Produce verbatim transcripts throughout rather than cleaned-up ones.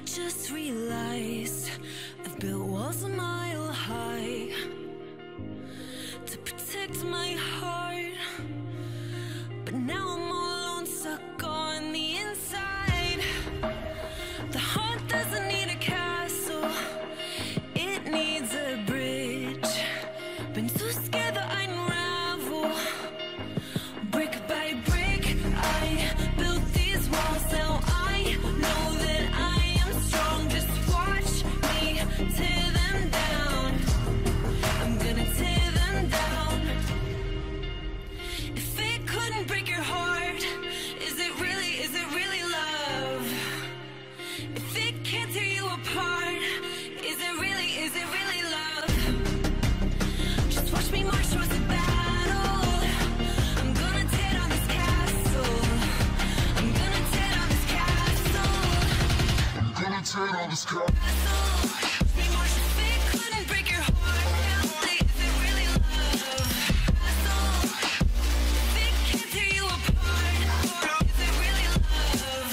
just realized I've built walls a mile high to protect my heart, but now I'm all alone, stuck on the inside. The heart doesn't need a castle, it needs a bridge. Been too scared that I'd unravel. Brick by brick, I built these walls. Now I know that I am strong. Just watch me tear them down. I'm gonna tear them down. If it couldn't break your heart, is it really, is it really love? If it can't tear you apart, is it really, is it really love? Just watch me march towards the battle. I'm gonna tear down this castle. I'm gonna tear down this castle. I'm gonna tear down this castle. Watch me march. If it couldn't break your heart, is it really love? If it can't tear you apart, is it really love?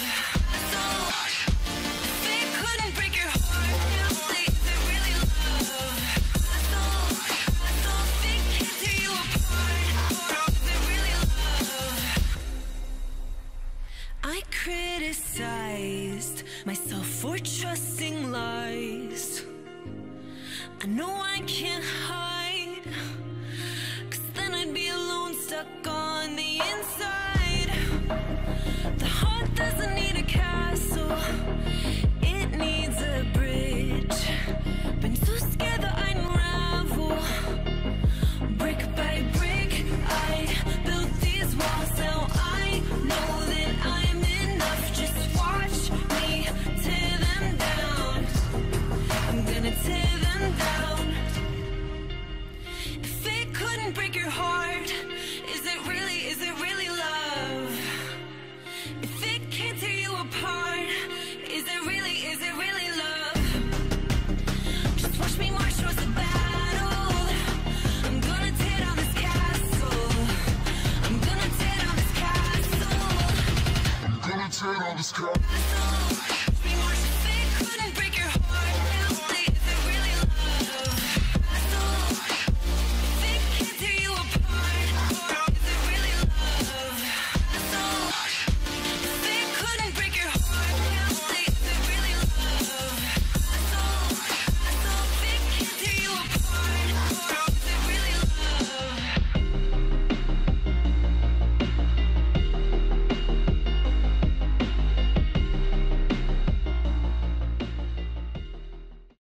If it couldn't break your heart, is it really love? If it can't tear you apart, is it really love? I criticized myself for trusting lies. I know I can't hide, 'cause then I'd be alone, stuck on the inside. The heart doesn't need a castle, it needs a bridge. Been too scared that I'd unravel. Brick by brick, I built these walls. Now I know that I'm enough. Just watch me tear them down. I'm gonna tear them down. If it couldn't break your heart, is it really, is it really love? If it can't tear you apart, is it really, is it really love? Just watch me march towards the battle. I'm gonna tear down this castle. I'm gonna tear down this castle. I'm gonna tear down this castle.